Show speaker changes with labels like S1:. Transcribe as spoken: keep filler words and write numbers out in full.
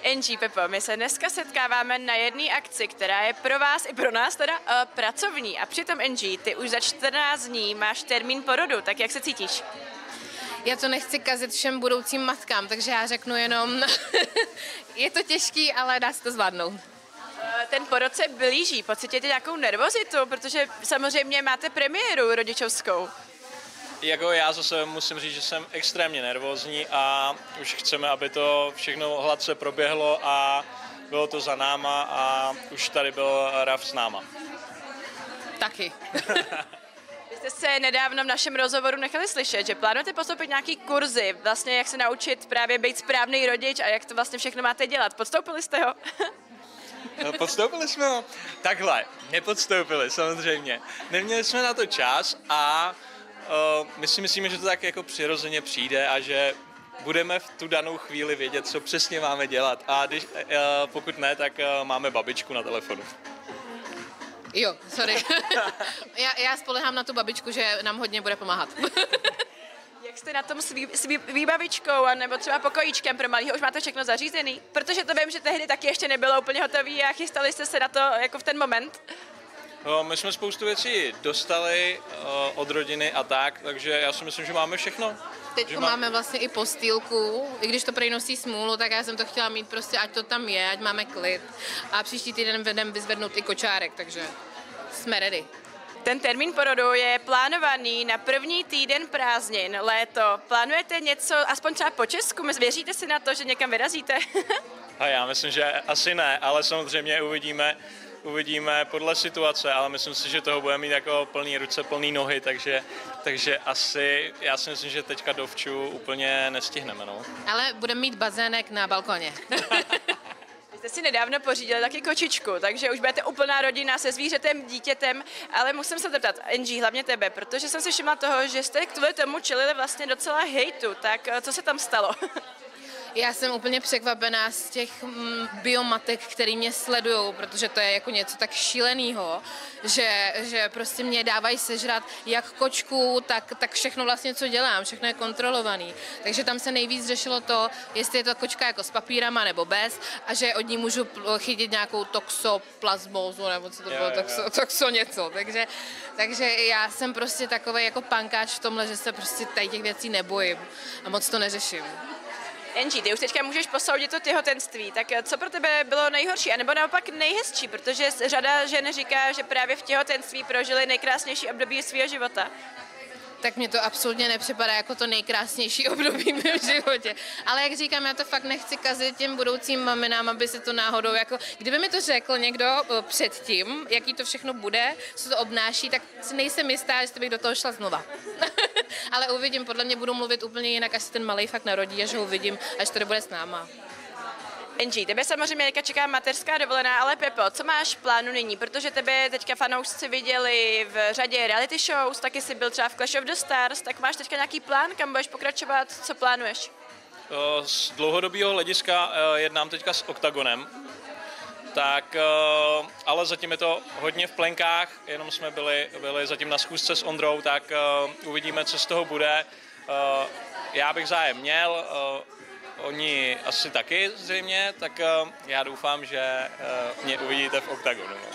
S1: Angie, Pepo, my se dneska setkáváme na jedné akci, která je pro vás i pro nás teda uh, pracovní. A přitom, Angie, ty už za čtrnáct dní máš termín porodu, tak jak se cítíš?
S2: Já to nechci kazit všem budoucím matkám, takže já řeknu jenom, je to těžký, ale dá se to zvládnout.
S1: Ten porod se blíží, pocítíte nějakou nervozitu, protože samozřejmě máte premiéru rodičovskou.
S3: Jako já zase musím říct, že jsem extrémně nervózní a už chceme, aby to všechno hladce proběhlo a bylo to za náma a už tady byl Raf s náma.
S2: Taky.
S1: Vy jste se nedávno v našem rozhovoru nechali slyšet, že plánujete postoupit nějaký kurzy, vlastně jak se naučit právě být správný rodič a jak to vlastně všechno máte dělat. Podstoupili jste ho?
S3: Podstoupili jsme ho? Takhle, nepodstoupili samozřejmě. Neměli jsme na to čas a uh, my si myslíme, že to tak jako přirozeně přijde a že budeme v tu danou chvíli vědět, co přesně máme dělat. A když, uh, pokud ne, tak uh, máme babičku na telefonu.
S2: Jo, sorry. já, já spolehám na tu babičku, že nám hodně bude pomáhat.
S1: Jak jste na tom s, vý, s vý, výbavičkou nebo třeba pokojíčkem pro malýho, už máte všechno zařízený? Protože to vím, že tehdy taky ještě nebylo úplně hotový a chystali jste se na to jako v ten moment.
S3: No, my jsme spoustu věcí dostali uh, od rodiny a tak, takže já si myslím, že máme všechno.
S2: Teď má... máme vlastně i postýlku, i když to prej nosí smůlu, tak já jsem to chtěla mít prostě, ať to tam je, ať máme klid. A příští týden vedem vyzvednout i kočárek, takže jsme ready.
S1: Ten termín porodu je plánovaný na první týden prázdnin, léto. Plánujete něco, aspoň třeba po Česku? Věříte si na to, že někam vyrazíte?
S3: A já myslím, že asi ne, ale samozřejmě uvidíme, uvidíme podle situace, ale myslím si, že toho budeme mít jako plný ruce, plný nohy, takže, takže asi, já si myslím, že teďka dovču úplně nestihneme. No.
S2: Ale budeme mít bazének na balkoně.
S1: Jste si nedávno pořídili taky kočičku, takže už budete úplná rodina se zvířetem, dítětem, ale musím se zeptat, Angie, hlavně tebe, protože jsem si všimla toho, že jste kvůli tomu čelili vlastně docela hejtu, tak co se tam stalo?
S2: Já jsem úplně překvapená z těch mm, biomatek, který mě sledujou, protože to je jako něco tak šílenýho, že, že prostě mě dávají sežrat jak kočku, tak, tak všechno vlastně, co dělám, všechno je kontrolovaný. Takže tam se nejvíc řešilo to, jestli je to kočka jako s papírama nebo bez a že od ní můžu chytit nějakou toxoplasmózu nebo co to bylo, toxo, toxo něco. Takže, takže já jsem prostě takovej jako pankáč v tomhle, že se prostě tady těch věcí nebojím a moc to neřeším.
S1: Angie, ty už teďka můžeš posoudit to těhotenství, tak co pro tebe bylo nejhorší, anebo naopak nejhezčí, protože řada žen říká, že právě v těhotenství prožili nejkrásnější období svého života.
S2: Tak mě to absolutně nepřipadá jako to nejkrásnější období v mém životě. Ale jak říkám, já to fakt nechci kazit těm budoucím maminám, aby se to náhodou, jako, kdyby mi to řekl někdo předtím, jaký to všechno bude, co to obnáší, tak si nejsem jistá, jestli bych do toho šla znova. Ale uvidím, podle mě budu mluvit úplně jinak, až se ten malej fakt narodí, až ho uvidím, až to bude s náma.
S1: Angie, tebe samozřejmě teďka čeká mateřská dovolená, ale Pepo, co máš v plánu nyní? Protože tebe teďka fanoušci viděli v řadě reality shows, taky jsi byl třeba v Clash of the Stars, tak máš teďka nějaký plán, kam budeš pokračovat, co plánuješ?
S3: Z dlouhodobého hlediska jednám teďka s Octagonem, tak, ale zatím je to hodně v plenkách, jenom jsme byli, byli zatím na schůzce s Ondrou, tak uvidíme, co z toho bude. Já bych zájem měl, oni asi taky zřejmě, tak já doufám, že mě uvidíte v Octagonu.